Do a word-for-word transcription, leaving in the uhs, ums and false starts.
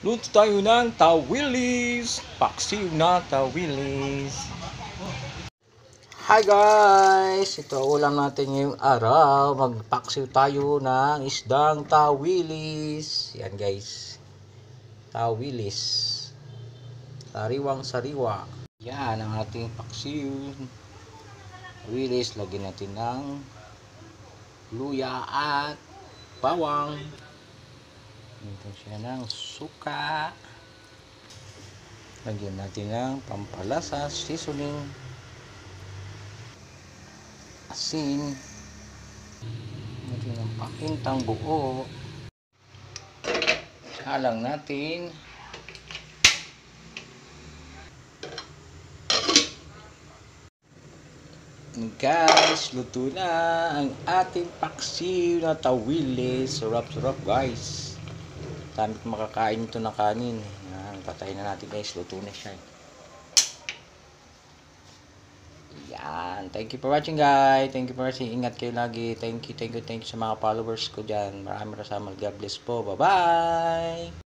Luto tayo ng tawilis. Paksiw na tawilis. Hi guys! Ito ulam natin ngayong araw. Magpaksiw tayo ng isdang tawilis. Yan guys. Tawilis. Sariwang sariwa. Yan ang ating paksiw. Tawilis. Lagyan natin ng luya at bawang. Ito siya ng suka. Lagyan natin ng pampalasa, seasoning, asin. Lagyan ng pakintang buo. Halang natin. Guys, luto na ang ating paksiw na tawilis. Sarap-sarap guys. Dami ko makakain ito ng kanin. Yan, patayin na natin guys. Luto na siya. Yan. Thank you for watching guys. Thank you for watching. Ingat kayo lagi. Thank you, thank you, thank you sa mga followers ko dyan. Maraming maraming God bless po. Bye-bye!